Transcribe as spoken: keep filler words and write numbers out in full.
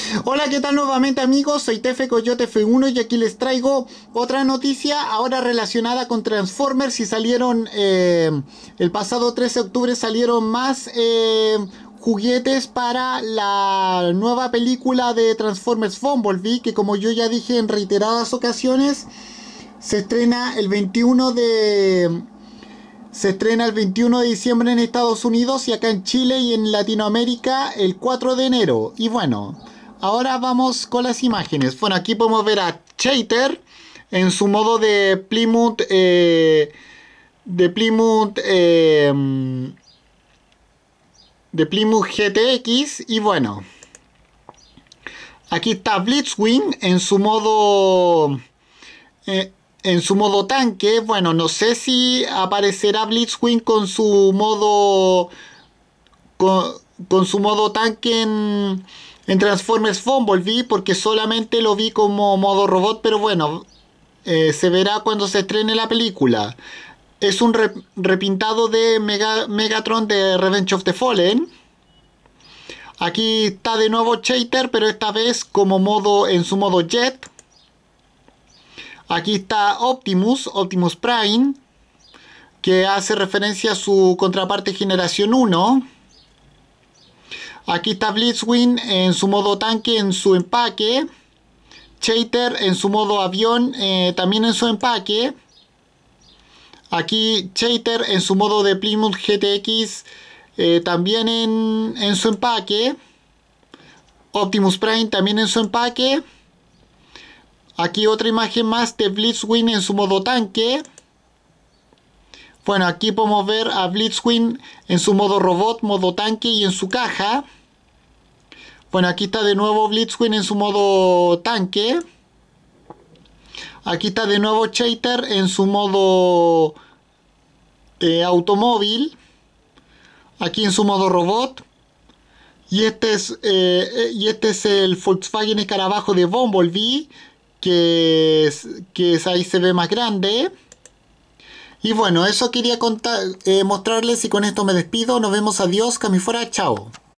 Hola, ¿qué tal nuevamente amigos? Soy Tefe Coyote F uno y aquí les traigo otra noticia ahora relacionada con Transformers y salieron eh, el pasado trece de octubre salieron más eh, juguetes para la nueva película de Transformers Bumblebee, que como yo ya dije en reiteradas ocasiones se estrena el veintiuno de se estrena el veintiuno de diciembre en Estados Unidos y acá en Chile y en Latinoamérica el cuatro de enero. Y bueno, ahora vamos con las imágenes. Bueno, aquí podemos ver a Chater en su modo de Plymouth, eh, de Plymouth, eh, de Plymouth G T X. Y bueno, aquí está Blitzwing en su modo... Eh, en su modo tanque. Bueno, no sé si aparecerá Blitzwing con su modo con, con su modo tanque en, en Transformers Bumblebee, porque solamente lo vi como modo robot, pero bueno, eh, se verá cuando se estrene la película. Es un re, repintado de Mega, Megatron de Revenge of the Fallen. Aquí está de nuevo Chater, pero esta vez como modo en su modo Jet. Aquí está Optimus, Optimus Prime, que hace referencia a su contraparte Generación uno. Aquí está Blitzwing en su modo tanque, en su empaque. Chater en su modo avión, eh, también en su empaque. Aquí Chater en su modo de Plymouth G T X, eh, también en, en su empaque. Optimus Prime también en su empaque. Aquí otra imagen más de Blitzwing en su modo tanque. Bueno, aquí podemos ver a Blitzwing en su modo robot, modo tanque y en su caja. Bueno, aquí está de nuevo Blitzwing en su modo tanque. Aquí está de nuevo Chater en su modo eh, automóvil. Aquí en su modo robot. Y este es, eh, y este es el Volkswagen Escarabajo de Bumblebee, que, es, que es, ahí se ve más grande. Y bueno, eso quería contar, eh, mostrarles, y con esto me despido. Nos vemos, adiós, que a mí fuera, chao.